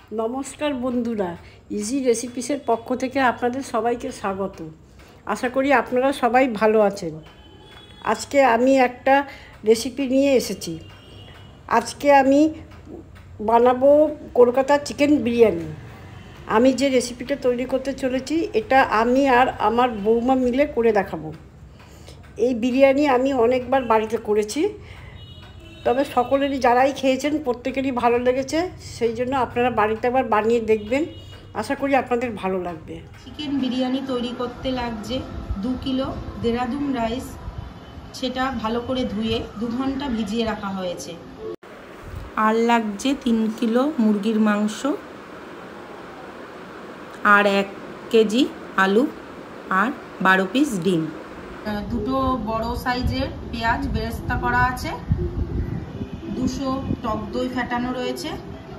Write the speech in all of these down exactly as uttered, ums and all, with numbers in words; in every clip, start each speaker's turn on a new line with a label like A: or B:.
A: নমস্কার বন্ধুরা, ইজি রেসিপিসের পক্ষ থেকে আপনাদের সবাইকে স্বাগত। আশা করি আপনারা সবাই ভালো আছেন। আজকে আমি একটা রেসিপি নিয়ে এসেছি। আজকে আমি বানাবো কলকাতার চিকেন বিরিয়ানি। আমি যে রেসিপিটা তৈরি করতে চলেছি এটা আমি আর আমার বৌমা মিলে করে দেখাবো। এই বিরিয়ানি আমি অনেকবার বাড়িতে করেছি, তবে সকলেরই যারাই খেয়েছেন প্রত্যেকেরই ভালো লেগেছে। সেই জন্য আপনারা বাড়িতে একবার বানিয়ে দেখবেন, আশা করি আপনাদের ভালো লাগবে।
B: চিকেন বিরিয়ানি তৈরি করতে লাগছে দু কিলো দেরাদুন রাইস। সেটা ভালো করে ধুয়ে দু ঘন্টা ভিজিয়ে রাখা হয়েছে। আর লাগছে তিন কিলো মুরগির মাংস, আর এক কেজি আলু, আর বারো পিস ডিম। দুটো বড় সাইজের পেঁয়াজ বেরেস্তা করা আছে, দুশো টক দই ফেটানো রয়েছে,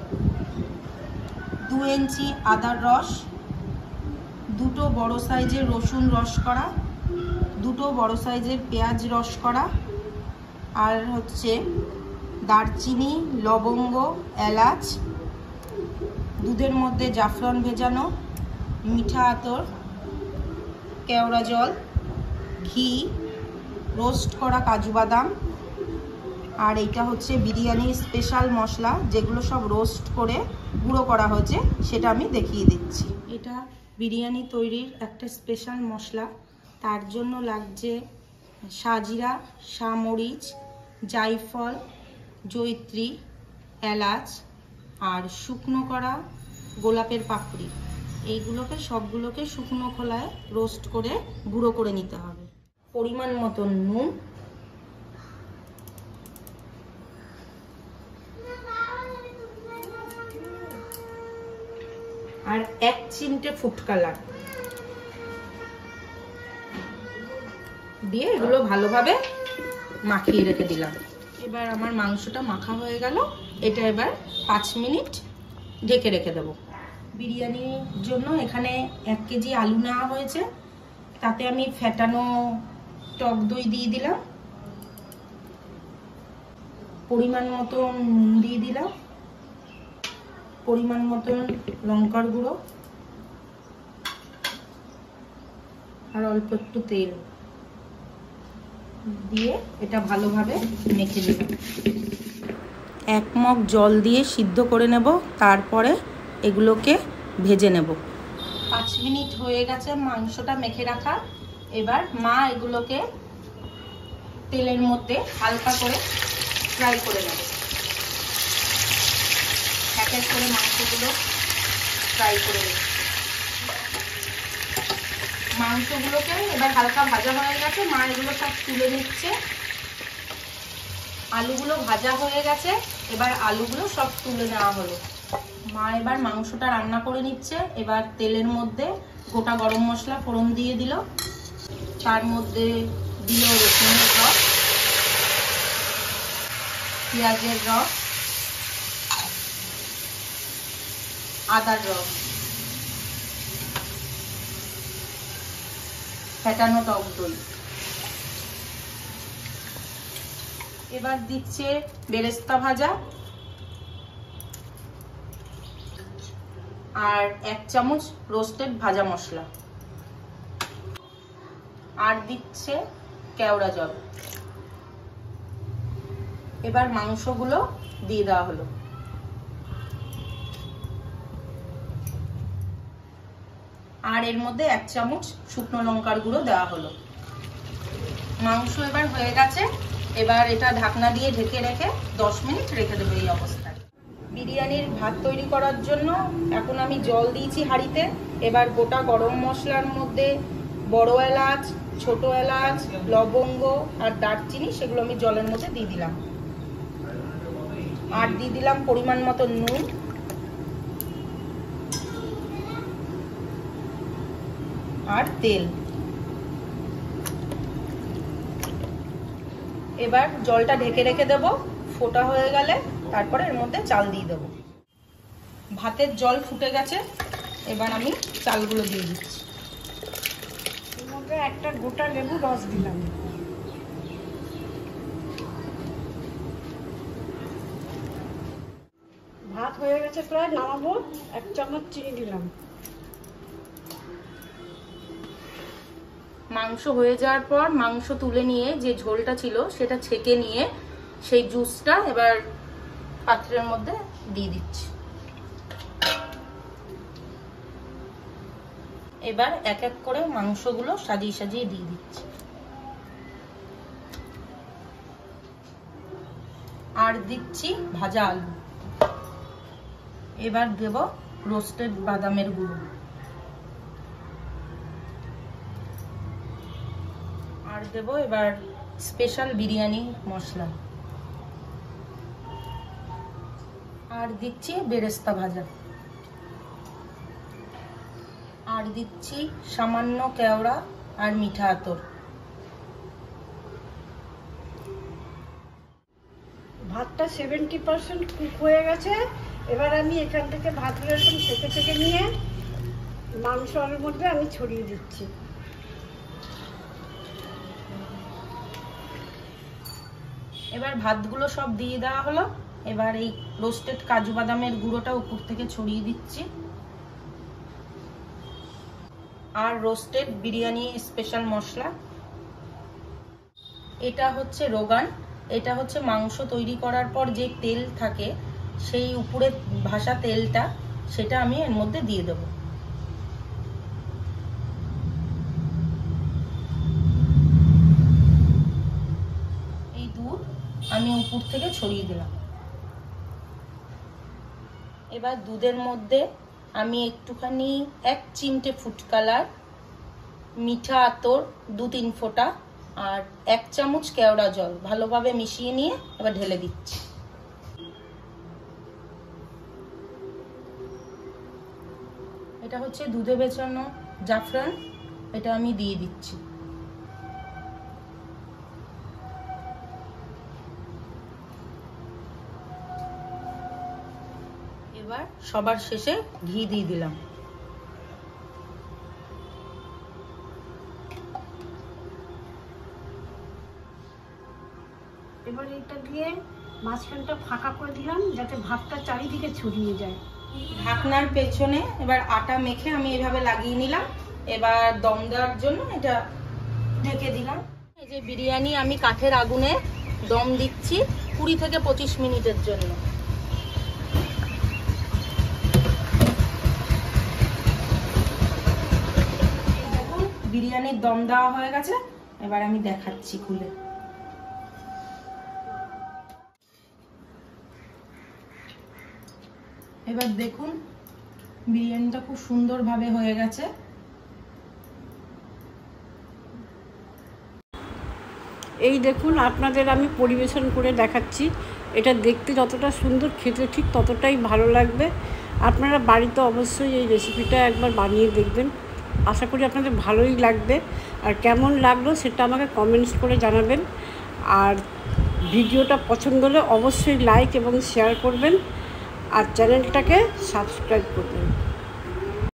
B: দু ইঞ্চি আদার রস, দুটো বড় সাইজের রসুন রস করা, দুটো বড় সাইজের পেঁয়াজ রস করা, আর হচ্ছে দারচিনি, লবঙ্গ, এলাচ, দুধের মধ্যে জাফরান ভেজানো, মিঠা আতর, কেওড়া জল, ঘি, রোস্ট করা কাজু বাদাম, আর এইটা হচ্ছে বিরিয়ানির স্পেশাল মশলা, যেগুলো সব রোস্ট করে গুঁড়ো করা হয়েছে, সেটা আমি দেখিয়ে দিচ্ছি। এটা বিরিয়ানি তৈরির একটা স্পেশাল মশলা। তার জন্য লাগছে সাজিরা, সামরিচ, জায়ফল, জয়িত্রী, এলাচ, আর শুকনো করা গোলাপের পাপড়ি। এইগুলোকে সবগুলোকে শুকনো খোলায় রোস্ট করে গুঁড়ো করে নিতে হবে। পরিমাণ মতো নুন, আর এক চিমটে ফুড কালার দিয়ে এগুলো ভালোভাবে মাখিয়ে রেখে দিলাম। এবার আমার মাংসটা মাখা হয়ে গেল। এটা এবার পাঁচ মিনিট ঢেকে রেখে দেবো। বিরিয়ানির জন্য এখানে এক কেজি আলু নেওয়া হয়েছে, তাতে আমি ফেটানো টক দই দিয়ে দিলাম, পরিমাণ মতো নুন দিয়ে দিলাম, পরিমাণ মতন লঙ্কার গুঁড়ো, আর অল্প একটু তেল দিয়ে এটা ভালোভাবে মেখে দেব। এক মগ জল দিয়ে সিদ্ধ করে নেব, তারপরে এগুলোকে ভেজে নেব। পাঁচ মিনিট হয়ে গেছে মাংসটা মেখে রাখা। এবার মা এগুলোকে তেলের মধ্যে হালকা করে ফ্রাই করে নেব। এক এক করে মাংসগুলো ফ্রাই করে নেব। মাংসগুলোকে এবার হালকা ভাজা হয়ে গেছে, মা এগুলো সব তুলে নিচ্ছে। আলুগুলো ভাজা হয়ে গেছে, এবার আলুগুলো সব তুলে নেওয়া হলো। মা এবার মাংসটা রান্না করে নিচ্ছে। এবার তেলের মধ্যে গোটা গরম মশলা ফোড়ন দিয়ে দিল, তার মধ্যে দিল রসুনের রস, পেঁয়াজের রস, আদার রস, ফেটানো টক দই। এবার দিচ্ছে বেরেস্তা ভাজা, আর এক চামচ রোস্টেড ভাজা মশলা, আর দিচ্ছে কেওড়া জল। এবার মাংসগুলো দিয়ে দেওয়া হলো। আর এর মধ্যে এক চামচ শুকনো লঙ্কার গুঁড়ো দেওয়া হলো। মাংস এবার হয়ে গেছে। এবার এটা ঢাকনা দিয়ে ঢেকে রেখে দশ মিনিট রেখে দেবো এই অবস্থায়। বিরিয়ানির ভাত তৈরি করার জন্য এখন আমি জল দিয়েছি হাঁড়িতে। এবার গোটা গরম মশলার মধ্যে বড় এলাচ, ছোট এলাচ, লবঙ্গ আর দারচিনি, সেগুলো আমি জলের মধ্যে দিয়ে দিলাম। আর দিয়ে দিলাম পরিমাণ মতো নুন, আর তেল। এবার জলটা ঢেকে রেখে দেব। ফোটা হয়ে গেলে তারপরে এর মধ্যে চাল দিয়ে দেব। ভাতের জল ফুটে গেছে, এবার আমি চালগুলো দিয়ে দিচ্ছি।
A: এর মধ্যে একটা গোটা লেবু রস দিলাম। ভাত হয়ে গেছে প্রায়, নামাবো। এক চামচ চিনি দিলাম।
B: মাংস হয়ে যাওয়ার পর মাংস তুলে নিয়ে যে ঝোলটা ছিল সেটা ছেঁকে নিয়ে সেই জুসটা এবার পাত্রের মধ্যে দিয়ে দিচ্ছি। এবার এক এক করে মাংসগুলো সাজিয়ে সাজিয়ে দিয়ে দিচ্ছি। আর দিচ্ছি ভাজা আলু। এবার দেব রোস্টেড বাদামের গুঁড়ো। আর দেব এবার স্পেশাল বিরিয়ানি মশলা। আর দিচ্ছি বেরেস্তা ভাজা। আর দিচ্ছি সামান্য কেওড়া আর মিঠা আতর।
A: ভাতটা সেভেন্টি পার্সেন্ট কুক হয়ে গেছে। এবার আমি এখান থেকে ভাতগুলো এরকম ছেঁকে ছেঁকে নিয়ে মাংস আলুর মধ্যে আমি ছড়িয়ে দিচ্ছি।
B: এবার ভাতগুলো সব দিয়ে দেওয়া হলো। এবার এই রোস্টেড কাজু বাদামের গুঁড়োটা উপর থেকে ছড়িয়ে দিচ্ছি। আর রোস্টেড বিরিয়ানি স্পেশাল মশলা। এটা হচ্ছে রোগান। এটা হচ্ছে মাংস তৈরি করার পর যে তেল থাকে সেই উপরে ভাসা তেলটা, সেটা আমি এর মধ্যে দিয়ে দেব। এই দুধ আমি উপর থেকে ছড়িয়ে দিলাম। এবার দুধের মধ্যে আমি একটুখানি এক চিমটে ফুড কালার, মিঠা আতর দু তিন ফোঁটা আর এক চামচ কেওড়া জল ভালোভাবে মিশিয়ে নিয়ে এবার ঢেলে দিচ্ছি। এটা হচ্ছে দুধে বেচানো জাফরান, এটা আমি দিয়ে দিচ্ছি। এবার সবার শেষে ঘি দিয়ে দিলাম।
A: এবার এটা দিয়ে মাঝখানটা ফাঁকা করে দিলাম যাতে ভাতটা চারিদিকে ছড়িয়ে যায়।
B: ঢাকনার পেছনে এবার আটা মেখে আমি এভাবে লাগিয়ে নিলাম। এবার দম দেওয়ার জন্য এটা ঢেকে দিলাম। এই যে বিরিয়ানি আমি কাঠের আগুনে দম দিচ্ছি কুড়ি থেকে পঁচিশ মিনিটের জন্য। দেখুন বিরিয়ানির দম দেওয়া হয়ে গেছে। এবার আমি দেখাচ্ছি খুলে। এবার দেখুন বিরিয়ানিটা খুব সুন্দরভাবে হয়ে গেছে।
A: এই দেখুন আপনাদের আমি পরিবেশন করে দেখাচ্ছি। এটা দেখতে যতটা সুন্দর, খেতে ঠিক ততটাই ভালো লাগবে। আপনারা বাড়িতে অবশ্যই এই রেসিপিটা একবার বানিয়ে দেখবেন। আশা করি আপনাদের ভালোই লাগবে। আর কেমন লাগলো সেটা আমাকে কমেন্টস করে জানাবেন। আর ভিডিওটা পছন্দ হলে অবশ্যই লাইক এবং শেয়ার করবেন আর চ্যানেলটাকে সাবস্ক্রাইব করবেন।